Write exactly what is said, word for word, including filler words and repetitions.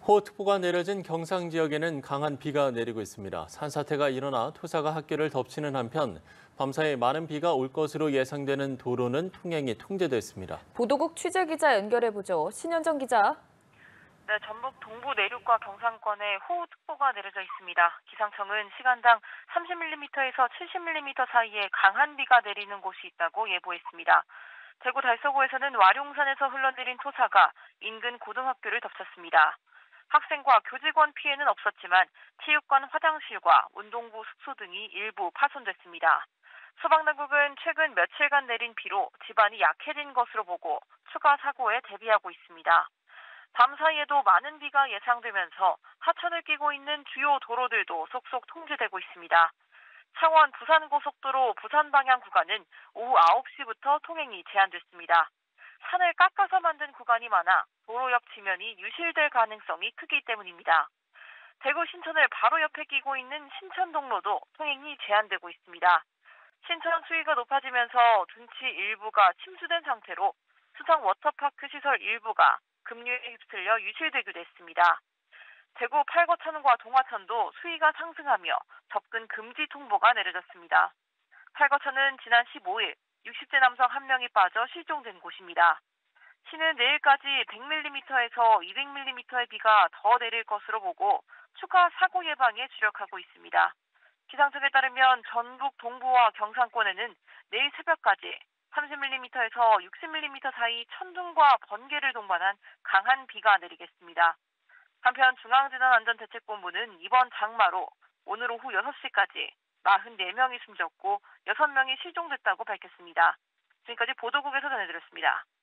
호우특보가 내려진 경상 지역에는 강한 비가 내리고 있습니다. 산사태가 일어나 토사가 학교를 덮치는 한편 밤사이 많은 비가 올 것으로 예상되는 도로는 통행이 통제됐습니다. 보도국 취재기자 연결해보죠. 신현정 기자. 네, 전북 동부 내륙과 경상권에 호우특보가 내려져 있습니다. 기상청은 시간당 삼십 밀리미터에서 칠십 밀리미터 사이에 강한 비가 내리는 곳이 있다고 예보했습니다. 대구 달서구에서는 와룡산에서 흘러내린 토사가 인근 고등학교를 덮쳤습니다. 학생과 교직원 피해는 없었지만 체육관 화장실과 운동부 숙소 등이 일부 파손됐습니다. 소방당국은 최근 며칠간 내린 비로 집안이 약해진 것으로 보고 추가 사고에 대비하고 있습니다. 밤 사이에도 많은 비가 예상되면서 하천을 끼고 있는 주요 도로들도 속속 통제되고 있습니다. 창원 부산고속도로 부산 방향 구간은 오후 아홉 시부터 통행이 제한됐습니다. 산을 깎아서 만든 구간이 많아 도로 옆 지면이 유실될 가능성이 크기 때문입니다. 대구 신천을 바로 옆에 끼고 있는 신천동로도 통행이 제한되고 있습니다. 신천 수위가 높아지면서 둔치 일부가 침수된 상태로 수성 워터파크 시설 일부가 급류에 휩쓸려 유실되기도 했습니다. 대구 팔거천과 동화천도 수위가 상승하며 접근 금지 통보가 내려졌습니다. 팔거천은 지난 십오 일 육십 대 남성 한 명이 빠져 실종된 곳입니다. 시는 내일까지 백 밀리미터에서 이백 밀리미터의 비가 더 내릴 것으로 보고 추가 사고 예방에 주력하고 있습니다. 기상청에 따르면 전북 동부와 경상권에는 내일 새벽까지 삼십 밀리미터에서 육십 밀리미터 사이 천둥과 번개를 동반한 강한 비가 내리겠습니다. 한편 중앙재난안전대책본부는 이번 장마로 오늘 오후 여섯 시까지 사십사 명이 숨졌고 여섯 명이 실종됐다고 밝혔습니다. 지금까지 보도국에서 전해드렸습니다.